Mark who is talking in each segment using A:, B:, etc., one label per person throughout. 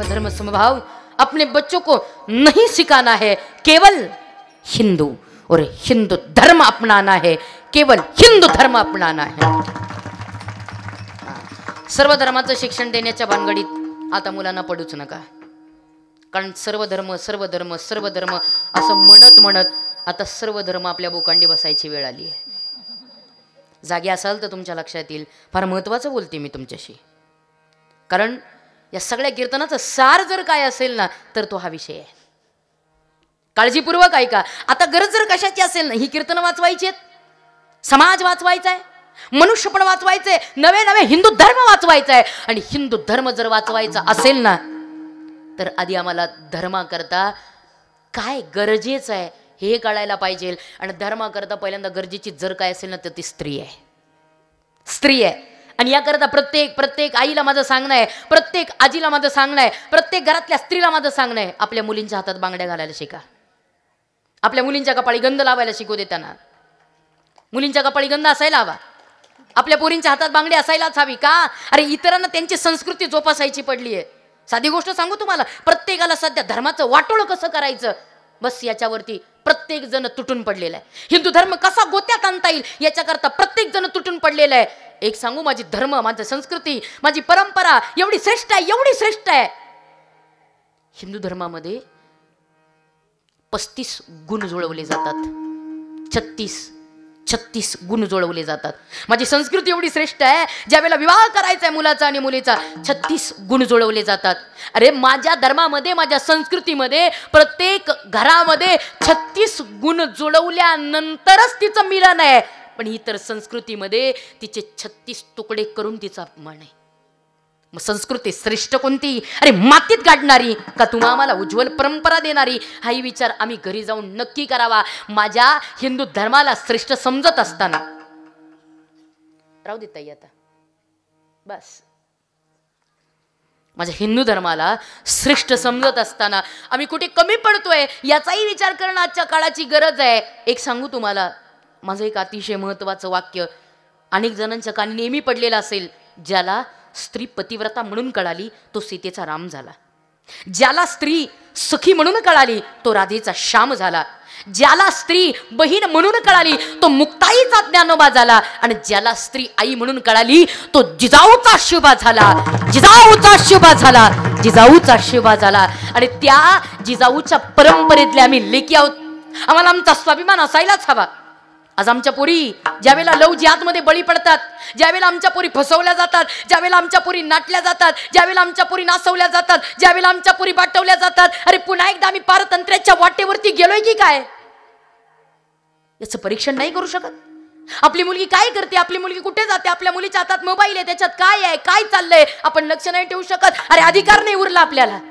A: धर्म समभाव अपने बच्चों को नहीं सिखाना है, केवल हिंदू और हिंदू धर्म अपनाना है, केवल हिंदू धर्म अपनाना है। सर्व धर्माचं शिक्षण देण्याच्या भानगडीत आता मुलांना पडूच नका, कारण सर्व धर्म सर्व धर्म सर्व धर्म असं म्हणत म्हणत आता सर्व धर्म आपल्या बोकांडी बसायची वेळ आली आहे। जागे असाल तर तुमच्या लक्षात येईल, फार महत्त्वाचं बोलते मी तुमच्याशी, कारण या सगळ्या कीर्तनाचं सार जर काय असेल ना तर तो हा विषय आहे। काळजीपूर्वक ऐका। आता गरज जर कशाची असेल ना, ही कीर्तन वाचवायची आहेत, समाज वाचवायचा आहे, मनुष्यपण वाचवायचंय, नवे नवे हिंदू धर्म वाचवायचा आहे। आणि हिंदू धर्म जर वाचवायचा असेल ना तर आधी आम्हाला धर्माकरता काय गरजेचं आहे हे कळायला पाहिजे। आणि धर्माकरता पहिल्यांदा गरजेची जर काय असेल ना तर ती स्त्री आहे, स्त्री आहे। आणि याकरता प्रत्येक आईला माझं सांगणं आहे, प्रत्येक आजीला माझं सांगणं आहे, प्रत्येक घरातल्या स्त्रीला माझं सांगणं आहे, आपल्या मुलींच्या हातात बांगड्या घालायला शिका, आपल्या मुलींच्या कपाळी गंध लावायला शिकू देताना। मुलींच्या कपाळी गंध असायला हवा, आपल्या पोरींच्या हातात बांगडी असायलाच हवी। का? अरे इतरांना त्यांची संस्कृती जोपासायची पडली आहे। साधी गोष्ट सांगू तुम्हाला, प्रत्येकाला सध्या धर्माचं वाटोळं कसं करायचं बस याच्यावरती प्रत्येक जण तुटून पडलेला आहे। हिंदू धर्म कसा गोत्यात आणता येईल याच्याकरता प्रत्येक जण तुटून पडलेला आहे। एक सांगू, माझी धर्म, माझी संस्कृती, माझी परंपरा एवढी श्रेष्ठ आहे, एवढी श्रेष्ठ आहे। हिंदू धर्मामध्ये 35 गुण जुळवले जातात, 36 गुण जुळवले जातात। माझी संस्कृती एवढी श्रेष्ठ आहे, ज्यावेळेला विवाह करायचा आहे मुलाचा आणि मुलीचा 36 गुण जुळवले जातात। अरे माझ्या धर्मामध्ये, माझ्या संस्कृतीमध्ये प्रत्येक घरामध्ये 36 गुण जुळवल्यानंतरच तिचं मिलन आहे, पण इतर संस्कृतीमध्ये तिचे 36 तुकडे करून तिचा अपमान आहे। मग संस्कृती श्रेष्ठ कोणती? अरे मातीत गाडणारी का तुम्हा आम्हाला उज्ज्वल परंपरा देणारी? हाही विचार आम्ही घरी जाऊन नक्की करावा। माझ्या हिंदू धर्माला श्रेष्ठ समजत असताना, राहू देत ताई आता बस, माझ्या हिंदू धर्माला श्रेष्ठ समजत असताना आम्ही कुठे कमी पडतोय याचाही विचार करणं आजच्या काळाची गरज आहे। एक सांगू तुम्हाला, माझं एक अतिशय महत्त्वाचं वाक्य अनेक जणांच्या कानी नेहमी पडलेलं असेल, ज्याला स्त्री पतिव्रता म्हणून कळाली तो सीतेचा राम झाला, ज्याला स्त्री सखी म्हणून कळाली तो राधेचा श्याम झाला, ज्याला स्त्री बहीण म्हणून कळाली तो मुक्ताईचा ज्ञानोबा झाला, आणि ज्याला स्त्री आई म्हणून कळाली तो जिजाऊचा शिवा झाला, जिजाऊचा शिवा झाला, जिजाऊचा शिवा झाला। आणि त्या जिजाऊच्या परंपरेतले आम्ही लेकी आहोत, आम्हाला आमचा स्वाभिमान असायलाच हवा। आज आमच्या पोरी ज्यावेळेला लव जिहादमध्ये बळी पडतात, ज्यावेळेला आमच्या पोरी फसवल्या जातात, ज्यावेळेला आमच्या पोरी नाटल्या जातात, ज्यावेळेला आमच्या पोरी नासवल्या जातात, ज्यावेळेला आमच्या पोरी बाटवल्या जातात, अरे पुन्हा एकदा आम्ही पारतंत्र्याच्या वाटेवरती गेलोय की काय याचं परीक्षण नाही करू शकत। आपली मुलगी काय करते, आपली मुलगी कुठे जाते, आपल्या मुलीच्या हातात मोबाईल आहे, त्याच्यात काय आहे, काय चाललंय आपण लक्ष नाही ठेवू शकत। अरे अधिकार नाही उरला आपल्याला।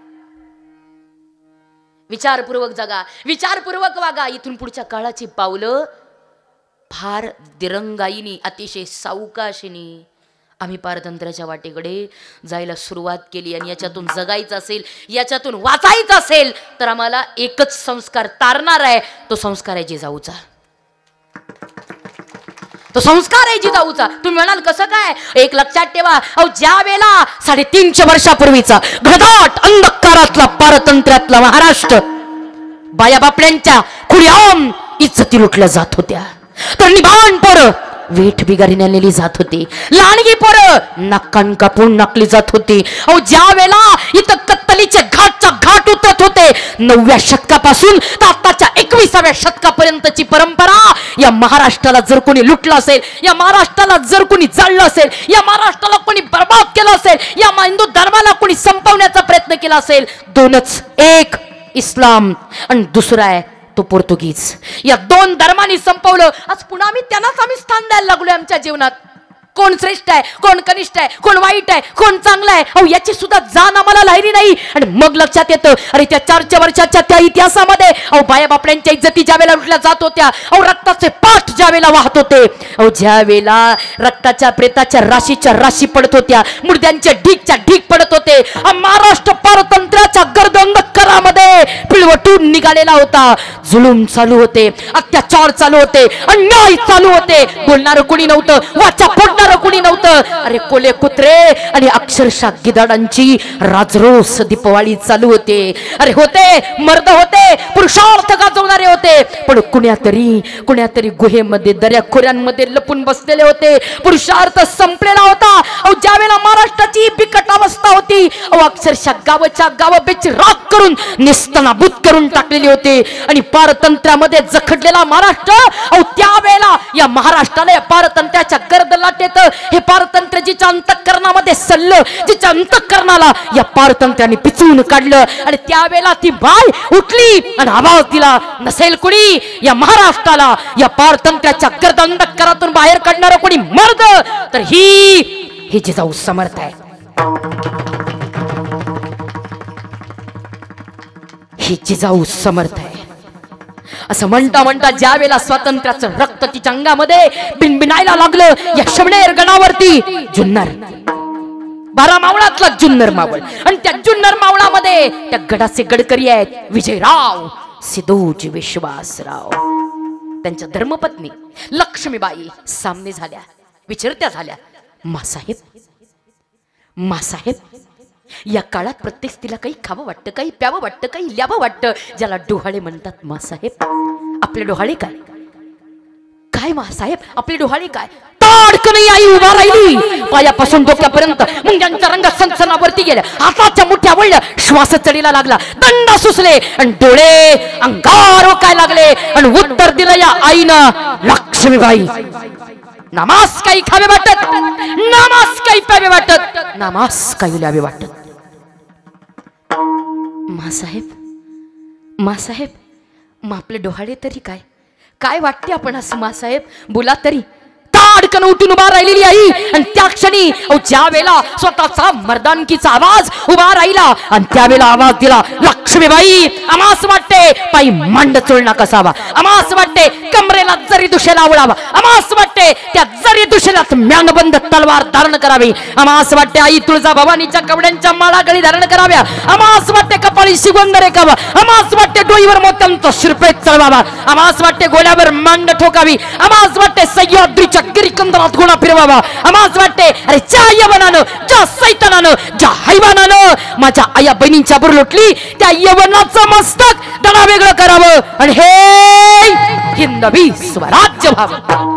A: विचारपूर्वक जगा, विचारपूर्वक वागा। इथून पुढच्या काळाची पावलं फार दिरंगाईनी, अतिशय सावकाशीनी आम्ही पारतंत्र्याच्या वाटेकडे जायला सुरुवात केली। आणि याच्यातून जगायचं असेल, याच्यातून वाचायचं असेल तर आम्हाला एकच संस्कार तारणार आहे, तो संस्कार आहे जिजाऊचा, तो संस्कार आहे जिजाऊचा। तुम्ही म्हणाल कसं काय? एक लक्षात ठेवा, अहो ज्या वेळेला 350 वर्षापूर्वीचा घनदाट अंधकारातला पारतंत्र्यातला महाराष्ट्र बाया बापड्यांच्या खुळ्याम इज्जती लुटल्या जात होत्या, तर निभान पोरं वेठ बिगारीने नेली जात होती, लांडगी पोरं नाकान कापून नाकली जात होती। अहो ज्या वेळेला इथं कत्तलीचे घाटच्या घाट उतरत होते, 9व्या शतकापासून तर आताच्या 21व्या शतकापर्यंतची परंपरा या महाराष्ट्राला जर कोणी लुटलं असेल, या महाराष्ट्राला जर कोणी जाळलं असेल, या महाराष्ट्राला कोणी बर्बाद केलं असेल, या हिंदू धर्माला कोणी संपवण्याचा प्रयत्न केला असेल, दोनच, एक इस्लाम आणि दुसरा आहे तो पोर्तुगीज। या 2 धर्मांनी संपवलं। आज पुन्हा आम्ही त्यांनाच स्थान द्यायला लागलोय आमच्या जीवनात। कोण श्रेष्ठ आहे, कोण कनिष्ठ आहे, कोण वाईट आहे, कोण चांगलं आहे, अहो याची सुद्धा जाण आम्हाला लाहिली नाही। आणि मग लक्षात येतं, अरे त्या 400 वर्षाच्या त्या इतिहासामध्ये अहो बाया बापड्यांच्या इज्जती ज्या वेळेला लुटल्या जात होत्या, अहो रक्ताचे पाठ ज्या वेळेला वाहत होते, अहो ज्या वेळेला रक्ताच्या प्रेताच्या राशीच्या राशी पडत होत्या, मुर्द्यांच्या ढीकच्या ढीक पडत होते, महाराष्ट्र पारतंत्र्याच्या गर्दंग अंतःकरणामध्ये पिळवटून निघालेला होता. जुलूम चालू होते, अत्याचार चालू होते, अन्याय चालू होते. बोलणारं कोणी नव्हतं, वाचा फोडणारं कोणी नव्हतं. अरे कोले कुत्रे आणि अक्षरशः गिधाडांची राजरोस दीपवाळी चालू होते. अरे होते मर्द होते, पुरुषार्थ गाजवणारे होते, पण कुण्यातरी गुहेमध्ये दऱ्या खोऱ्यांमध्ये लपून बसलेले होते. पुरुषार्थ संपलेला होता. ज्यावेळेला महाराष्ट्राची बिकट अवस्था होती, अक्षरशः गावच्या गाव बेचिराख करून निस्तनाबूत करून टाकलेली होती. आणि पारतंत्र्यामध्ये जखडलेला महाराष्ट्र, त्यावेळेला या महाराष्ट्राला या पारतंत्र्याच्या गर्दलाटेत हे पारतंत्र्य जिच्या अंतःकरणामध्ये सल्लं, जिच्या अंतःकरणाला या पारतंत्र्याने पिचवून काढलं. आणि त्यावेळेला ती बाई उठली आणि आवाज दिला. नसेल कुणी या महाराष्ट्राला या पारतंत्र्याच्या गर्द अंतःकरणातून बाहेर काढणारं कोणी मर्द, तर ही जिजाऊ समर्थ आहे. ही जिजाऊ समर्थ आहे. असं म्हणता म्हणता ज्या वेळेला स्वातंत्र्याचं रक्त तिच्या अंगामध्ये बिनबिनायला लागलं, या शमनेर गडावरती जुन्नर 12 मावळातला जुन्नर मावळ, आणि त्या जुन्नर मावळामध्ये त्या गडाचे गडकरी आहेत विजयराव सिद्धूजी विश्वासराव. त्यांच्या धर्मपत्नी लक्ष्मीबाई सामने झाल्या, विचारत्या झाल्या. मासाहेब या काळात प्रत्येक स्त्रीला काही खावं वाटतं, काही प्यावं वाटतं, काही ल्यावं वाटतं, ज्याला डोहाळे म्हणतात. मासाहेब आपले डोहाळे काय? काय मासाहेब आपले डोहाळे काय? ताडकन आई उभा राहिली, पायापासून डोक्यापर्यंत मुंग्यांच्या रंगात सनसनावरती गेल्या, हाताच्या मुठ्या वळल्या, श्वास चढीला लागला, दंड सुसले आणि डोळे अंगार ओकाय लागले. आणि उत्तर दिलं या आईनं, लक्ष्मीबाई नामास काही खावे वाटत, नामास काही प्यावे वाटत, नामास काही ल्यावे वाटत. मासाहेब मग आपले डोहाळे तरी काय? काय वाटते आपण असं मासाहेब? बोला तरी. ताडकन उठून उभा राहिलेली आई, आणि त्या क्षणी ज्या वेळेला स्वतःचा मर्दानकीचा आवाज उभा राहिला, आणि त्यावेळेला आवाज दिला, लक्ष्मीबाई आम्हास वाटते पायी मांड चोळणा कसावा, आम्हास वाटते कमरेला जरी दुशेला आवडावा, आम्हास वाटते त्या जरी दुशेलाच म्यानबंद तलवार धारण करावी, आम्हास वाटते आई तुळजा भवानीच्या कवड्यांच्या माळा गळी धारण कराव्या, आम्हास वाटते कपाळी शिगोंद रेखावा, आम्हास वाटते डोईवर मोत्यांचा शिरपेट चढवावा, आम्हास वाटते गोल्यावर मांड ठोकावी, आम्हास वाटते सह्याद्रीच्या गिरिकंदरात घोडा फिरवावा, आम्हास वाटते अरे ज्या यवनानं, ज्या सैतानानं, ज्या हैवानानं माझ्या आया बहिणींच्या बरोबर लुटली, त्या यवनाचं मस्तक दडा वेगळं करावं, आणि हे हिंदवी स्वराज्य व्हावं.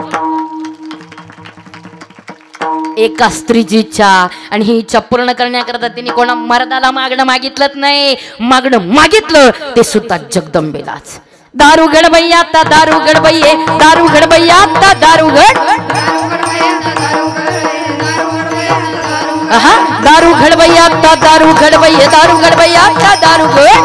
A: एका स्त्रीची इच्छा, आणि ही इच्छा पूर्ण करण्याकरता तिने कोणा मर्दाला मागणं मागितलंच नाही, मागणं मागितलं ते सुद्धा जगदंबेलाच. दारुगड भैया आता दारुगड भैये, दारुगड भैया आता दारुगड, दारुगड भैया आता दारुगड भैये, दारुगड भैया आता दारुगड,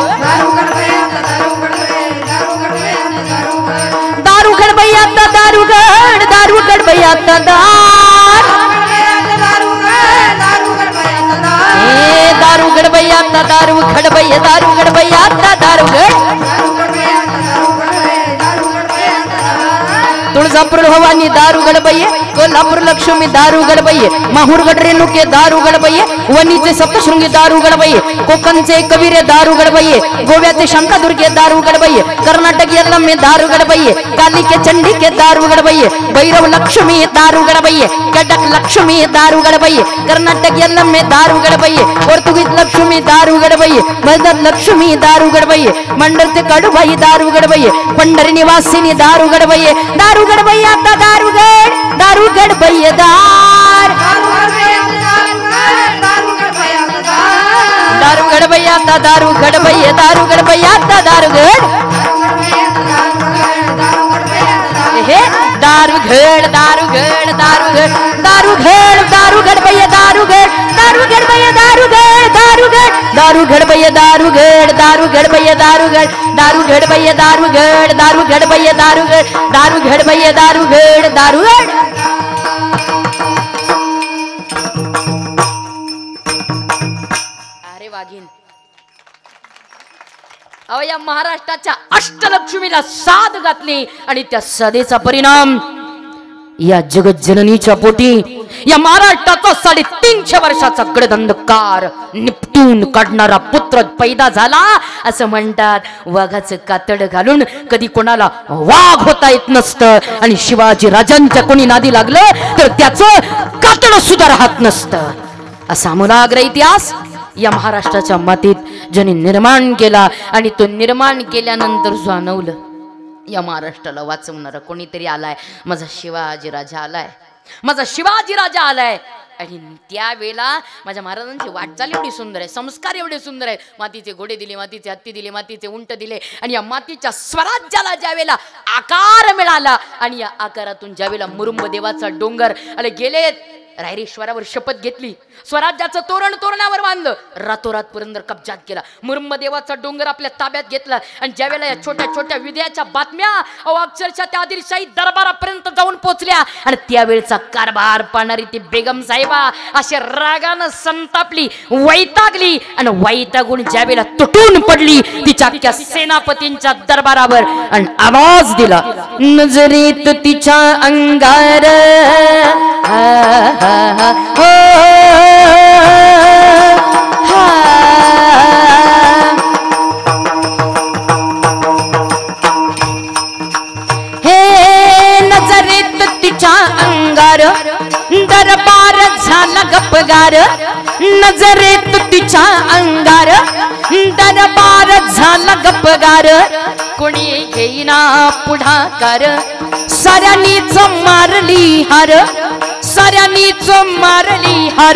A: दारुगड भैया आता दारुगड, दारुगड भैया आता दारुगड भैया आता दारुगड भैये, दारुगड भैया आता दारुगड, तुळजापूर भवानी दारुगड बయ్యే, कोल्हापूर लक्ष्मी दारुगड बయ్యे, माहूरगड रेणुके दारुगड बయ్యे, वणीचे सप्तशृंगी दारुगड बయ్యे, कोकणचे कविरे दारुगड बయ్యे, गोव्याचे शांतादुर्गे दारुगड बయ్యे, कर्नाटक यल्लम्मे दारुगड बయ్యे, कालिके चंडिके दारुगड बయ్యे, भैरव लक्ष्मी दारुगड बయ్యे, कटक लक्ष्मी दारुगड बయ్యे, कर्नाटक यल्लम्मे दारुगड बయ్యे, पोर्तुगीज लक्ष्मी दारुगड बయ్యे, मदत लक्ष्मी दारुगड बయ్యे, मंडरचे कडूबाई दारुगड बయ్యे, पंढरी निवासिनी दारुगड बయ్యे, दारुगड भैया आता दारुगड, दारुगड भैया दारुगड भैया आता दारुगड भैया, दारुगड भैया आता दारुगड, हे दारुगड दारुगड दारुगड दारुगड दारुगड भैया दारुगड, दारुगड भैया दारुगड, दारुगड दारुगड भैया दारुगड, दारुगड भैया दारुगड, दारुगड भैया दारुगड, दारुगड भैया दारुगड, दारुगड भैया दारुगड, दारुगड. अरे वाघीन, अहो या महाराष्ट्राच्या अष्टलक्ष्मीला साद घातली, आणि त्या सादेचा परिणाम या जगज्जननीच्या पोटी या महाराष्ट्राचा 350 वर्षाचा गडदंडकार निपटून काढणारा पुत्र पैदा झाला असं म्हणतात. वाघाचं कातड घालून कधी कोणाला वाघ होता येत नसतं आणि शिवाजी राजांच्या कोणी नादी लागलं तर त्याचं कातड सुद्धा राहत नसतं. असा आमूलाग्र इतिहास या महाराष्ट्राच्या मातीत ज्यांनी निर्माण केला आणि तो निर्माण केल्यानंतर जाणवलं या महाराष्ट्राला वाचवणारा कोणीतरी आलाय. माझा शिवाजी राजा आलाय, माझा शिवाजी राजा आलाय. आणि त्यावेळेला माझ्या महाराजांची वाटचाल एवढी सुंदर आहे, संस्कार एवढे सुंदर आहे. मातीचे घोडे दिले, मातीचे हत्ती दिले, मातीचे उंट दिले आणि या मातीच्या स्वराज्याला ज्यावेळेला आकार मिळाला आणि या आकारातून ज्यावेळेला मुरुंब देवाचा डोंगर आणि गेले रायरेश्वरावर शपथ घेतली, स्वराज्याचं तोरण तोरणावर बांधलं, रातोरात पुरंदर कब्जात केला, मुरुंब देवाचा डोंगर आपल्या ताब्यात घेतला. आणि ज्यावेळेला या छोट्या छोट्या विजयाच्या बातम्या अक्षरशः त्या आदिलशाही दरबारापर्यंत जाऊन पोहोचल्या आणि त्यावेळेचा कारभार पाहणारी ती बेगम साहेबा अशा रागानं संतापली, वैतागली आणि वैतागून ज्यावेळेला तुटून पडली तिच्या अख्ख्या सेनापतींच्या दरबारावर आणि आवाज दिला, नजरेत तिच्या अंगार नजरेत तिच्या अंगार दरबार झाला गपगार, नजरेत तिच्या अंगार दरबार झाला गपगार, कोणी घेईना पुढाकार, साऱ्यांनीच मारली हार, साऱ्यांनीच मारली हार.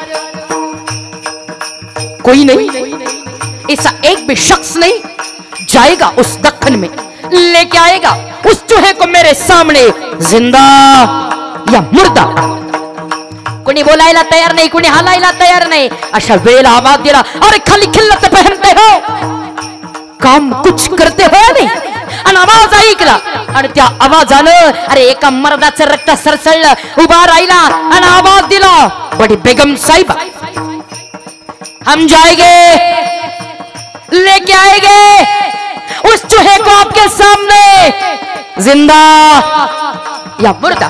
A: कोई नहीं, ऐसा एक भी शख्स नहीं जाएगा उस दक्कन में, लेके आएगा उस चूहे को मेरे सामने जिंदा या मुर्दा. कोणी बोलायला तयार नाही, कोणी हालायला तयार नाही. अशा वेळेला आवाज दिला, अरे खाली खिल्लत पहनते हो, काम कुछ करते हो नाही. आणि आवाज ऐकला आणि त्या आवाजानं अरे एका मर्दाचं रक्त सरसळलं, उभा राहिला आणि आवाज दिला, बड़ी बेगम साहिबा हम जाएंगे, लेके आएंगे उस चूहे को आपके सामने जिंदा या मुर्दा.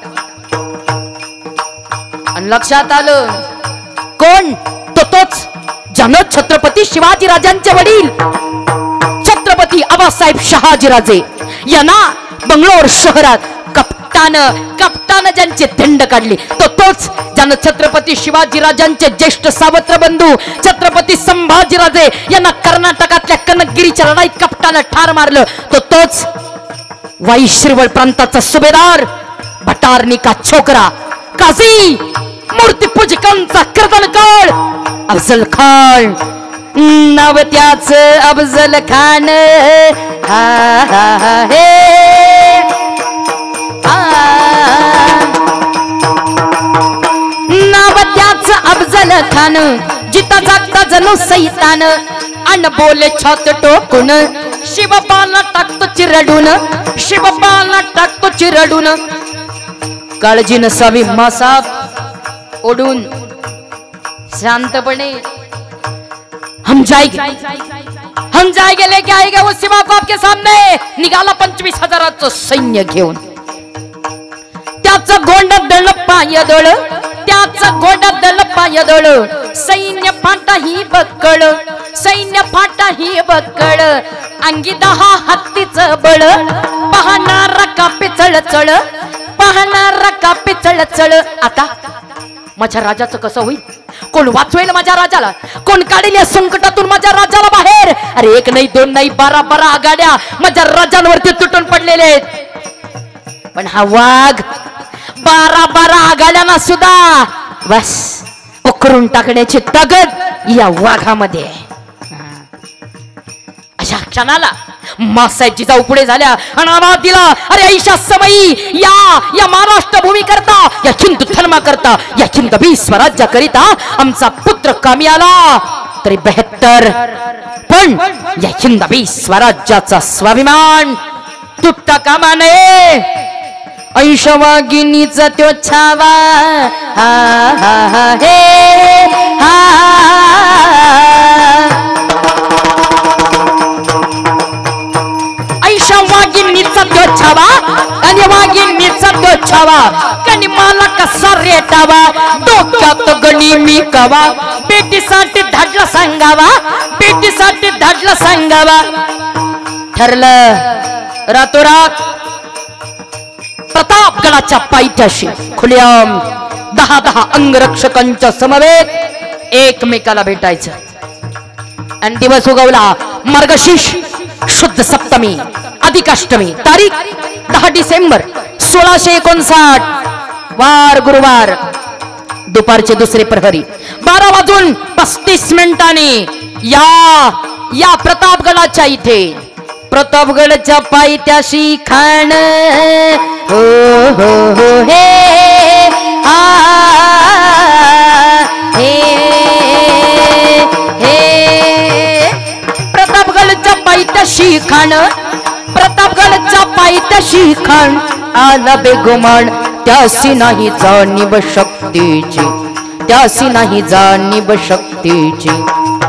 A: आणि लक्षात आलं कोण, तो तोच ज्यानं छत्रपती शिवाजी राजांचे वडील छत्रपती आबासाहेब शहाजीराजे यांना बंगलोर शहरात कप्तान ज्यांचे दंड काढले, तो तोच ज्यानं छत्रपती शिवाजी राजांचे ज्येष्ठ सावत्र बंधू छत्रपती संभाजीराजे यांना कर्नाटकातल्या कनकगिरीच्या लढाईत कप्तानं ठार मारलं, तो तोच वाई शिरवळ प्रांताचा सुभेदार भटारणी का छोकरा काझी मूर्तिपूजकांचा कीर्तनकार अफजल खान. नाव त्याच अफजल खान, हा हा हा हे नाव त्याच अफजल खान, जिता जागता जणू सैतान, अन बोले छात टोकून, शिवबाला टाकतो चिरडून, शिवबाला टाकतो चिरडून. काळजी नसावी मासाब ओढून शांतपणे, हम जाएंगे लेके आएगा वो शिवा को आपके सामने. निघाला 25,000चं सैन्य घेऊन, त्याचं गोंड दळ पायदळ, त्याचं गोंड दळ पायदळ, सैन्य फाटा ही बक्कळ, सैन्य फाटा ही बक्कळ, अंगी 10 हत्तीचं बळ, पाहणारा कापे चळचळ, पाहणारा कापे चळचळ. आता माझ्या राजाचं कसं होईल, कोण वाचवेल माझ्या राजाला, कोण काढेल या संकटातून माझ्या राजाला बाहेर. अरे एक नाही, दोन नाही, 12 आघाड्या माझ्या राजांवरती तुटून पडलेले आहेत. पण हा वाघ 12 आघाड्यांना सुद्धा बस उकरून टाकण्याची ताकद या वाघामध्ये आहे. अशा क्षणाला मासाहेब जिजाऊ पुढे झाल्या आणि आवाज दिला, अरे ऐशा समयी या महाराष्ट्र भूमी करता, या हिंदू धर्मा करता, या हिंदवी स्वराज्य करिता आमचा पुत्र कामी आला तरी 72, पण या हिंदवी स्वराज्याचा स्वाभिमान तुटता कामा नये. ऐशा वाघिणीचा तो छावा, हा हा हा हे हा, ऐशा वाघिणीचा तो छावा आणि वाघिणीचा तो छावा कणी मला कसा रेटावा डोक्यात गणी मी कवा बेटीसाठी धाडला सांगावा बेटीसाठी धाडला सांगावा ठरलं रातोरात प्रतापगडाच्या पायथ्याशी खुल्याम 10 अंगरक्षकांच्या समवेत एकमेकाला भेटायचं आणि दिवस उगवला मार्गशीर्ष शुद्ध सप्तमी अधिकाष्टमी तारीख 10 डिसेंबर 1659 वार गुरुवार दुपारचे दुसरे प्रहरी 12:35 या प्रतापगडाच्या इथे प्रतापगडच्या पायथ्याशी खाण हो हो हो हे आ हे हे प्रतापगडच्या पायथ्याशी खाण प्रतापगडच्या पायथ्याशी खाण आला बेगुमान त्यासी नाही जाणीव शक्तीची त्यासी नाही जाणीव शक्तीची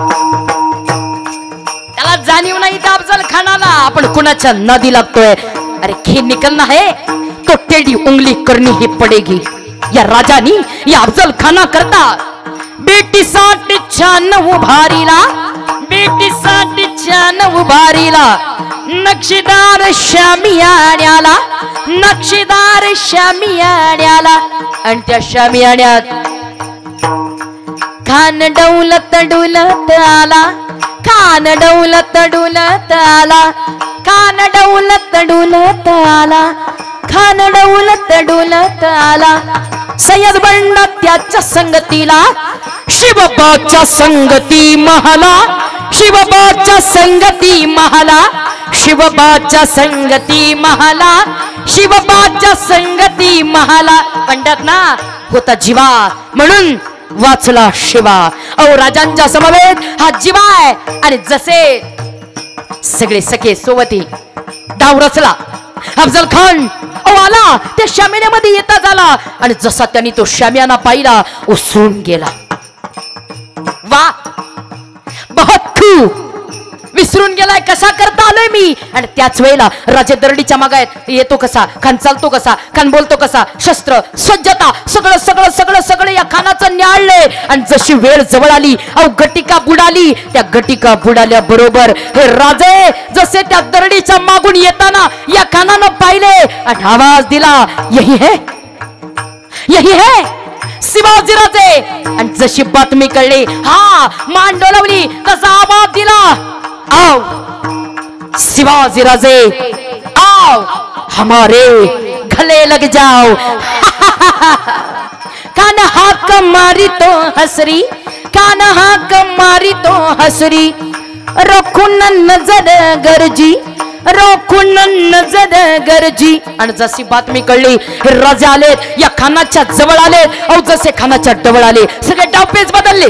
A: जाणीव नाही त्या अफजल खानाला आपण कुणाच्या नादी लागतोय अरे खे निकलना है तो टेढ़ी उंगली करनी ही पड़ेगी या राजानी या अफजल खाना करता बेटी साठी छान उभारीला बेटी साठी छान उभारीला नक्षीदार शामियाण्याला नक्षीदार शामियाण्याला आणि त्या शामियाण्यात खान डौलत डुलत आला खान डौलत डुलत आला खान डौलत डुलत आला खान डौलत डुलत आला सय्यद बंडा त्याच्या संगतीला शिवबाच्या संगती महाला शिवबाच्या संगती महाला शिवबाच्या संगती महाला शिवबाच्या संगती महाला म्हणतात ना होता जीवा म्हणून वाचला शिवा अहो राजांच्या समवेत हा जीवा आहे आणि जसे सगळे सखे सोबती डाव रचला अफजल खान आला त्या शामियानामध्ये येता झाला आणि जसा त्यांनी तो शामियाना पाहिला उसळून गेला वा बहुत खूप विसरून गेलाय कसा करता आलोय मी आणि त्याच वेळेला राजे दरडीच्या मागायत येतो कसा खान चालतो कसा खान बोलतो कसा शस्त्र सज्जता सगळं सगळं सगळं सगळं या खानाचं न्याळलंय आणि जशी वेळ जवळ आली अहो गटिका बुडाली त्या गटिका बुडाल्या बरोबर हे राजे जसे त्या दरडीच्या मागून येताना या खानानं पाहिले आणि आवाज दिला यही है शिवाजीराजे आणि जशी बातमी कळली हा मान डोलावली तसा आवाज दिला आओ शिवाजी राजे आओ हमारे गले लग जाओ कान हाक मारी तो हसरी कान हाक मारी तो हसरी रोखून नजर गरजी रोखून नजर गरजी आणि जशी बातमी कळली हे राजे आलेत या खानाच्या जवळ आलेत अहो जसे खानाच्या जवळ आले सगळे डावपेच बदलले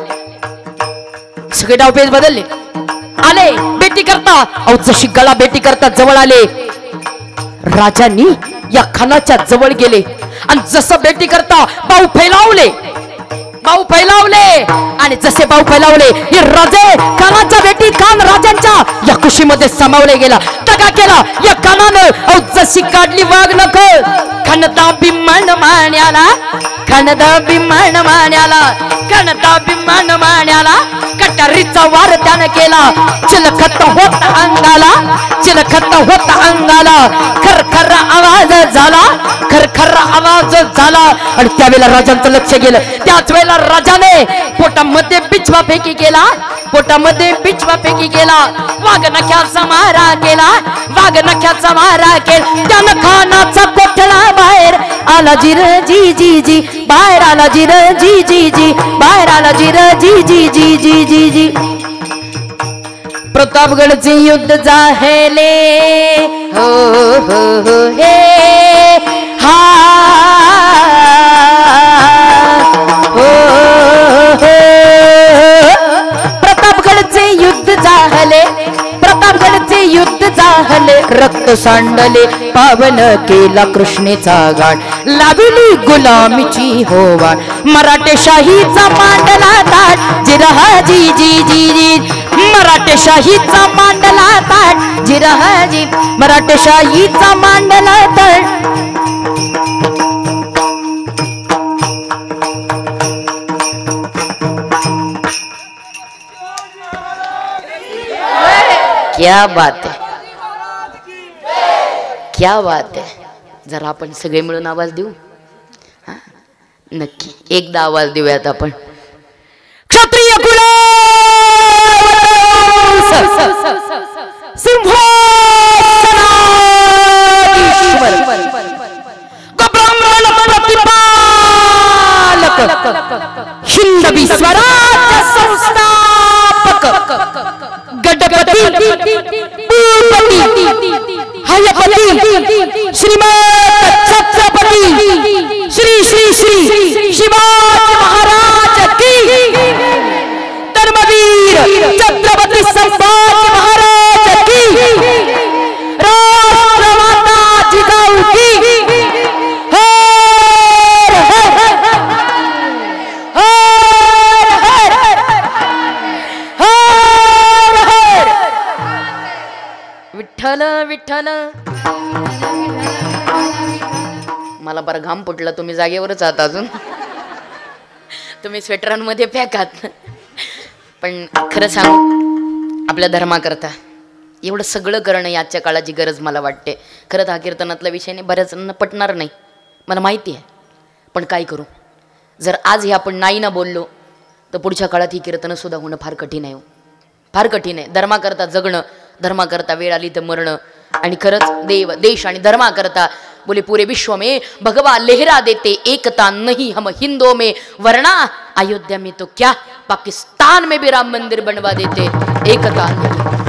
A: सगळे डावपेच बदलले आले बेटी करता अहो जशी गळा बेटी करता जवळ आले राजांनी या खानाच्या जवळ गेले आणि जसं बेटी करता बाऊ फैलावले आणि जसे बाऊ फैलावले हे राजे खानाच्या बेटी खान राजांच्या या खुशीमध्ये सामावले गेला दगा केला या खानानं अहो जशी काढली वाघ नख खणदा बिमान माण्याला खणदा बिमान माण्याला खणदा बिमान माण्याला कटारीचा वार त्यानं केला चिलखत होत अंगाला चिलखत होत अंगाला खरखर आवाज झाला खरखर आवाज झाला आणि त्यावेळेला राजांचं लक्ष गेलं त्याच वेळेला राजाने पोटामध्ये बिछवा फेकी केला पोटामध्ये बिछवा फेकी केला वाघ नख्याचा मारा केला वाघ नख्याचा मारा केला त्यानं खानाचा कोठडा बाहेर आला जिर जी जी जी बाहेर आला जिर जी जी जी बाहेर आला जिर जी जी जी जी जी जी प्रतापगडचे युद्ध झाले हो हो हो हे हा हो हो प्रतापगडचे युद्ध झाले प्रतापगडचे युद्ध झाले रक्त सांडले पावन केला कृष्णेचा घाट लाविली गुलामीची होवाट मराठेशाहीचा मांडला ताट जिरहाजी जी जी जी मराठेशाहीचा मांडला ताट जिरहाजी मराठेशाहीचा मांडला ताट क्या बात आहे, क्या बात आहे. जरा आपण सगळे मिळून आवाज देऊ. हा नक्की एकदा आवाज देऊयात आपण. क्षत्रिय कुल सिंहासनाधीश्वर ब्राह्मण प्रतिपालक हिंदवी स्वराज्य संस्थापक गडपती भूपती हयपती श्रीमंत छत्रपती श्री श्री श्री शिवाजी महाराज की, धर्मवीर छत्रपती संभाजी महाराज की, राष्ट्रमाता जिजाऊ की. विठ्ठल विठ्ठल. मला बरं घाम फुटला. तुम्ही जागेवरच आहात अजून. तुम्ही स्वेटरांमध्ये पॅकात. पण खरं सांगू, आपल्या धर्माकरता एवढं सगळं करणं ही आजच्या काळाची गरज मला वाटते. खरंच हा कीर्तनातला विषय नाही, बऱ्याच जणांना पटणार नाही, मला माहिती आहे. पण काय करू, जर आज हे आपण नाही ना बोललो तर पुढच्या काळात ही कीर्तनं सुद्धा होणं फार कठीण आहे, फार कठीण आहे. धर्माकरता जगणं, धर्माकरता वेळ आली तर मरणं. आणि खरंच देव देश आणि धर्माकरता बोले पूरे विश्व में भगवा लहरा देते, एकता नहीं हम हिंदुओं में, वरना अयोध्या में तो क्या पाकिस्तान में भी राम मंदिर बनवा देते, एकता नहीं.